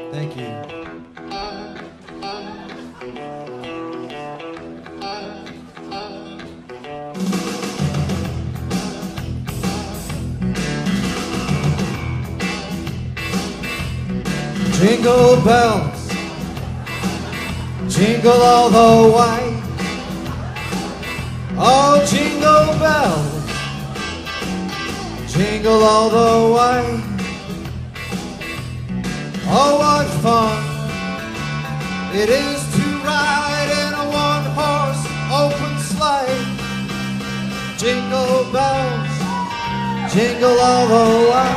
Thank you. Jingle bells, jingle all the way. Oh, jingle bells, jingle all the way. Oh, what fun it is to ride in a one-horse open sleigh. Jingle bells, jingle all the way.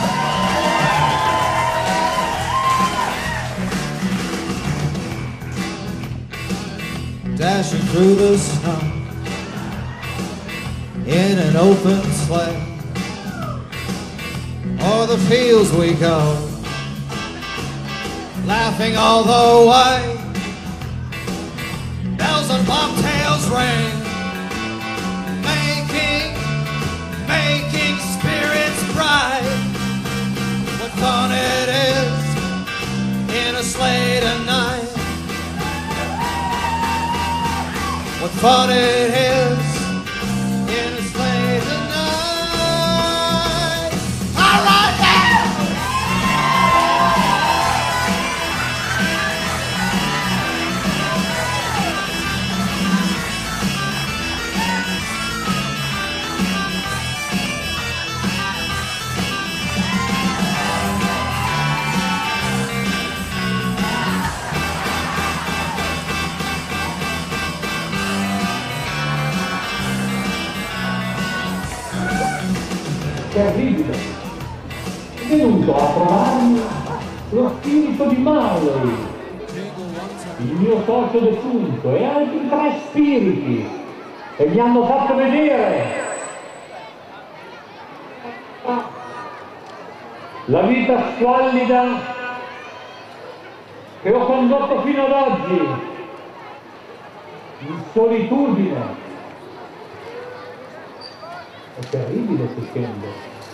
Dashing through the snow in an open sleigh. O'er the fields we go, laughing all the way. Bells and bobtails ring, making spirits bright. What fun it is in a sleigh tonight. What fun it is in a sleigh tonight. All right now! Terribile, è venuto a trovarmi lo spirito di Marley, il mio socio defunto, e altri 3 spiriti, e mi hanno fatto vedere la vita squallida che ho condotto fino ad oggi, in solitudine. È terribile questo scambio.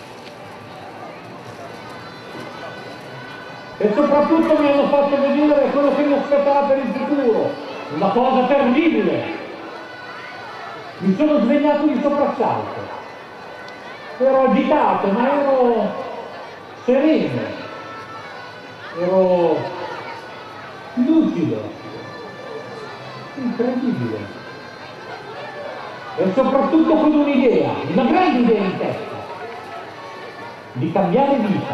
E soprattutto mi hanno fatto vedere quello che mi aspettava per il futuro. Una cosa terribile. Mi sono svegliato di soprassalto. Ero agitato, ma ero sereno. Ero lucido. Incredibile. E soprattutto con un'idea, una grande idea in testa, di cambiare vita.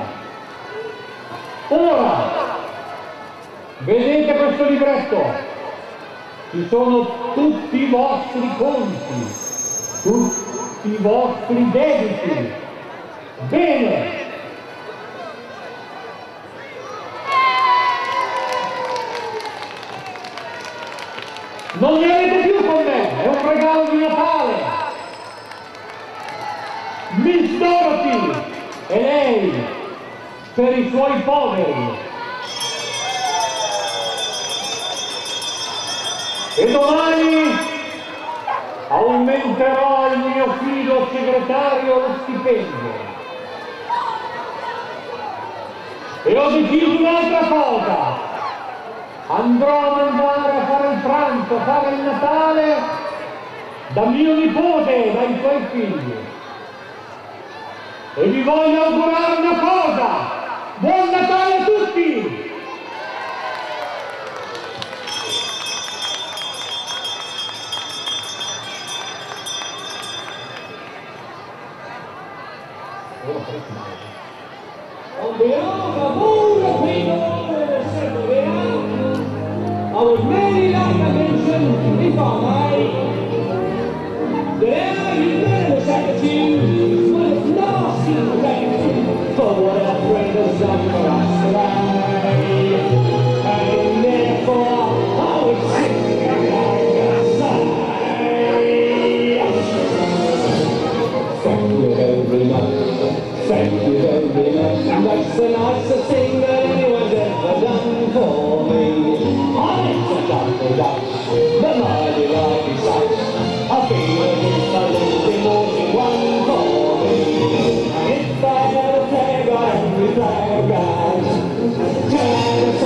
Ora, vedete questo libretto? Ci sono tutti i vostri conti, tutti i vostri debiti. Bene! Non li avete più con me, è un regalo di Natale. Miss Dorothy e lei per i suoi poveri. E domani aumenterò il mio fido segretario lo stipendio. E ho deciso un'altra cosa. Andrò a mandare a fare il pranzo, a fare il Natale da mio nipote, dai suoi figli. E vi voglio augurare una cosa. Buon Natale a tutti! On behalf of all the people that are assembled here, I would really like to mention, if I may, that our unanimous attitude is one of lasting gratitude for what our friend has done for us today. And therefore, I would simply like to say, thank you very much. Thank you very much. That's the nicest thing that anyone's ever done for me. I'm a Dr. Dutch, the mighty lively sight. I feel as if I lived in more than one for me. And if I had a flag, I'd be flag, guys.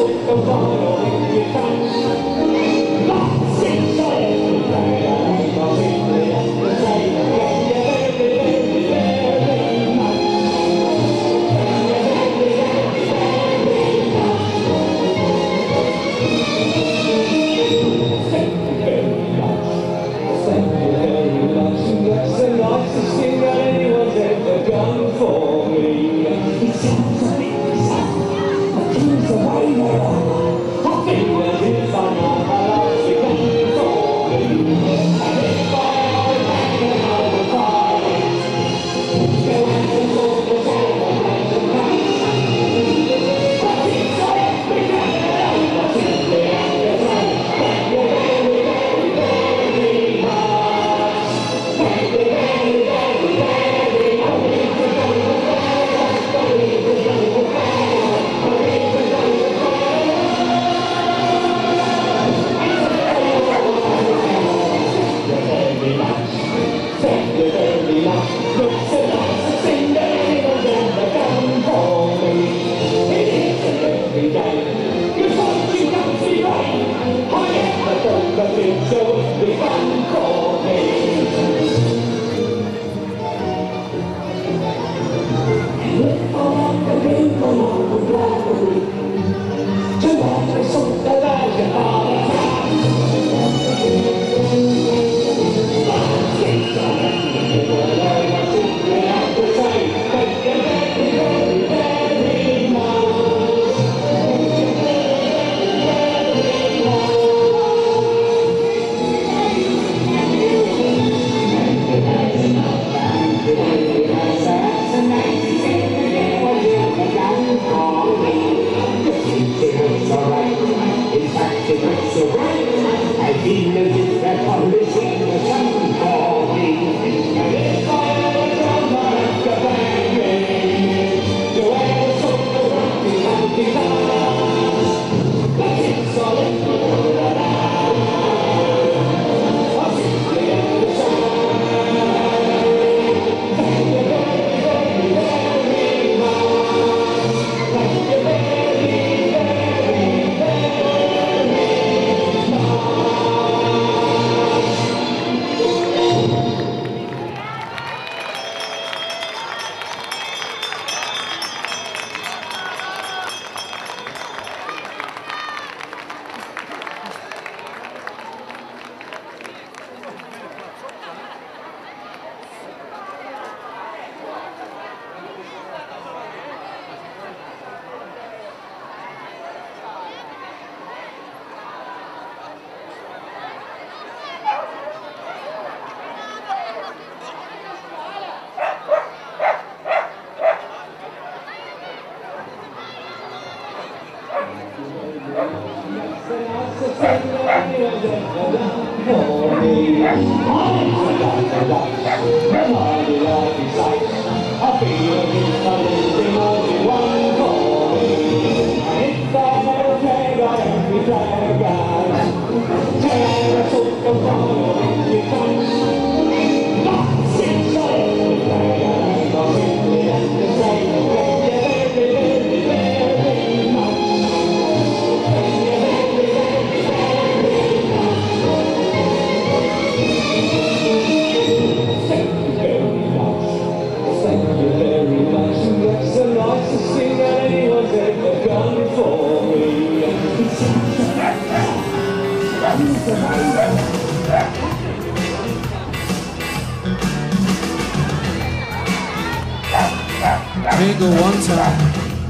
Jingle one time,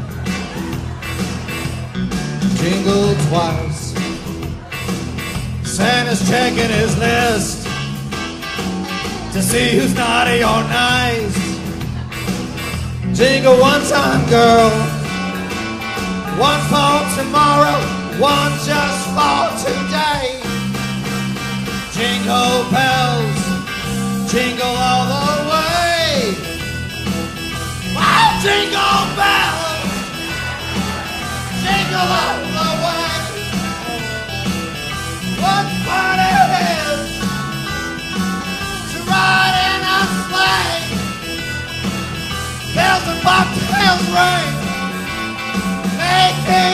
jingle twice. Santa's checking his list to see who's naughty or nice. Jingle one time, girl, one for tomorrow, one just for today. Jingle bells, jingle all the way. Wow, jingle bells, jingle all the way. What fun it is to ride in a sleigh. Bells and bobtails ring, making